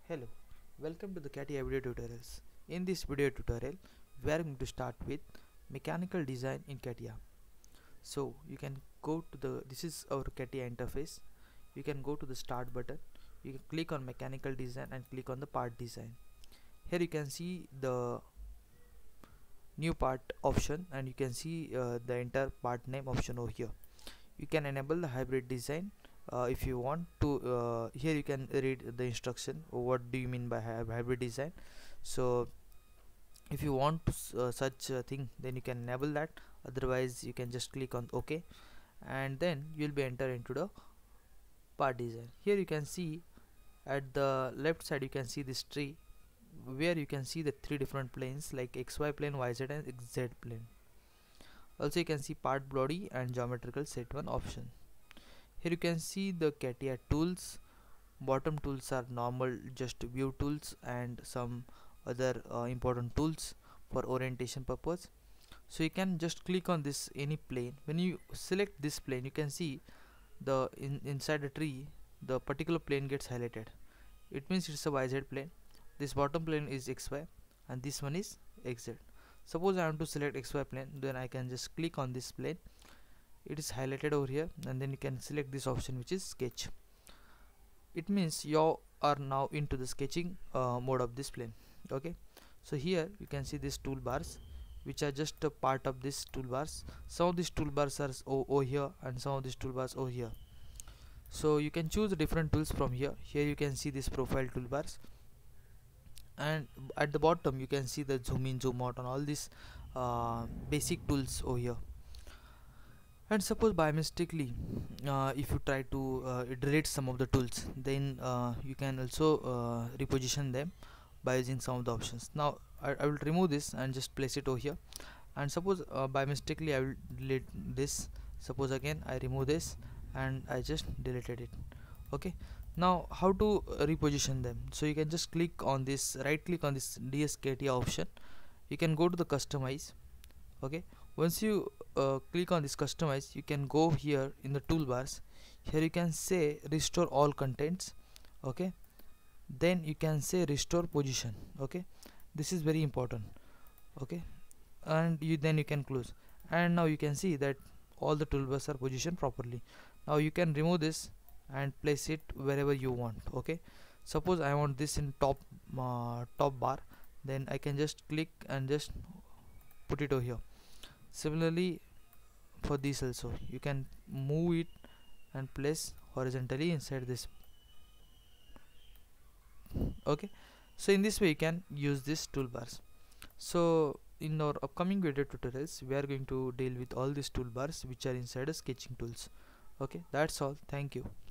Hello, welcome to the CATIA video tutorials. In this video tutorial, we are going to start with mechanical design in CATIA. So you can go to this is our CATIA interface. You can go to the start button. You can click on mechanical design and click on the part design. Here you can see the new part option and you can see the entire part name option over here. You can enable the hybrid design if you want to. Here you can read the instruction. What do you mean by hybrid design? So if you want such a thing, then you can enable that. Otherwise you can just click on OK, and then you'll be enter into the part design. Here you can see at the left side you can see this tree where you can see the three different planes like XY plane, YZ and XZ plane. Also you can see part body and geometrical set 1 option. Here you can see the CATIA tools. Bottom tools are normal just view tools and some other important tools for orientation purpose. So you can just click on this any plane. When you select this plane, you can see the inside the tree the particular plane gets highlighted. It means it's a YZ plane. This bottom plane is XY and this one is XZ. Suppose I want to select XY plane, then I can just click on this plane. It is highlighted over here, and then you can select this option which is sketch. It means you are now into the sketching mode of this plane. Okay, so here you can see these toolbars which are just a part of this toolbars. Some of these toolbars are over here and some of these toolbars over here. So you can choose different tools from here. Here you can see this profile toolbars, and at the bottom you can see the zoom in, zoom out, and all these basic tools over here. And suppose by mistakenly if you try to delete some of the tools, then you can also reposition them by using some of the options. Now I will remove this and just place it over here, and suppose by mistakenly I will delete this. Suppose again I remove this and I just deleted it. Okay, now how to reposition them? So you can just click on this, right click on this DS CATIA option. You can go to the customize. Okay, once you click on this customize, you can go here in the toolbars. Here you can say restore all contents. Okay, then you can say restore position. Okay, this is very important. Okay, and then you can close, and now you can see that all the toolbars are positioned properly. Now you can remove this and place it wherever you want. Okay, suppose I want this in top bar, then I can just click and just put it over here. Similarly for this also, you can move it and place horizontally inside this. Okay, so in this way you can use these toolbars. So in our upcoming video tutorials, we are going to deal with all these toolbars which are inside the sketching tools. Okay, that's all. Thank you.